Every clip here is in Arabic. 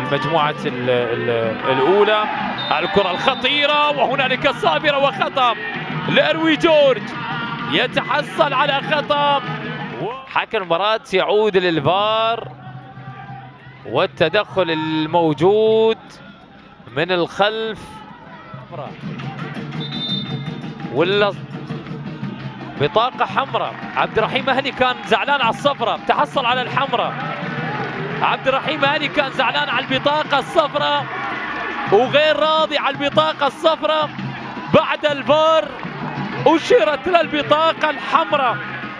المجموعة الأولى. الكرة الخطيرة وهنالك صابرة وخطأ لأروي جورج، يتحصل على خطأ. حكم المباراة يعود للفار والتدخل الموجود من الخلف. ولا بطاقة حمراء. عبد الرحيم مهدي كان زعلان على الصفراء، تحصل على الحمراء. عبد الرحيم مهدي كان زعلان على البطاقة الصفراء وغير راضي على البطاقة الصفراء. بعد الفار أشيرت للبطاقة الحمراء.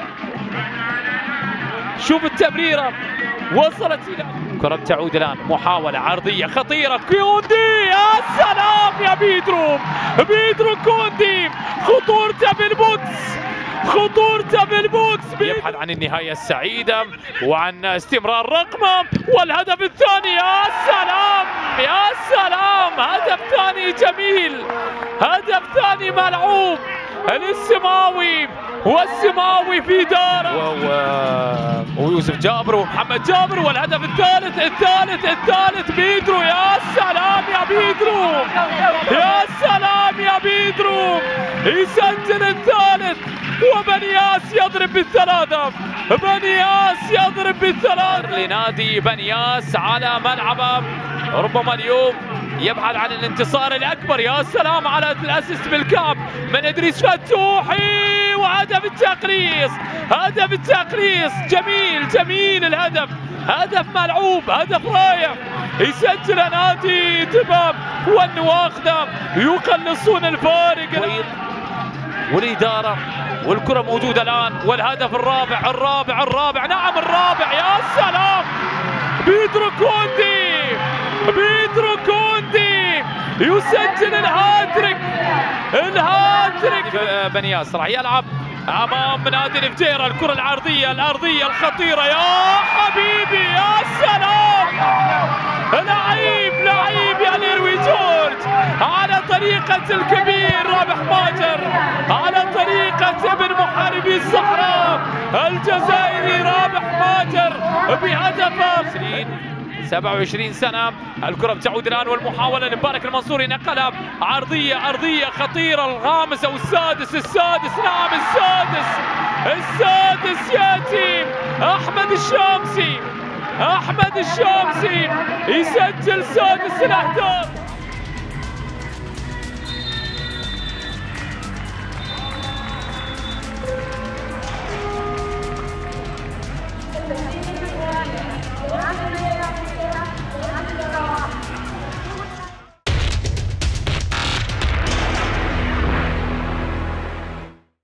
شوف التمريرة وصلت إلى كرة تعود الآن. محاولة عرضية خطيرة، كوندي يا سلام يا بيدرو كوندي، خطورته بالبوكس، خطورته بالبوكس. يبحث عن النهاية السعيدة وعن استمرار رقمه والهدف الثاني. يا سلام يا سلام، هدف ثاني جميل، هدف ثاني ملعوب للسماوي والسماوي في داره ويوسف جابر ومحمد جابر. والهدف الثالث بيدرو. يا سلام يا بيدرو، يا سلام يا بيدرو، يسجل الثالث. وبنياس يضرب بالثلاثة، بنياس يضرب بالثلاثة لنادي بنياس على ملعبه. ربما اليوم يبحث عن الانتصار الأكبر. يا سلام على الأسيست بالكعب من إدريس فتوحي، وهدف التقليص، هدف التقليص. جميل الهدف، هدف ملعوب، هدف رائع. يسجل نادي دباب والنواخذة يقلصون الفارق. والإدارة والكرة موجودة الآن. والهدف الرابع نعم الرابع. يا سلام، بيدرو كوندي يسجل الهاتريك. بنياس راح يلعب امام نادي الفجيرة. الكرة الارضية الخطيرة. يا حبيبي يا سلام، لعيب يا ليروي جورج، على طريقة الكبير رابح ماجر، على طريقة ابن محاربي الصحراء الجزائري رابح ماجر بهدفه. 27 سنة. الكرة بتعود الآن والمحاولة لمبارك المنصوري، نقلها عرضية خطيرة. الخامس أو السادس نعم السادس يأتي أحمد الشامسي يسجل سادس الأهداف.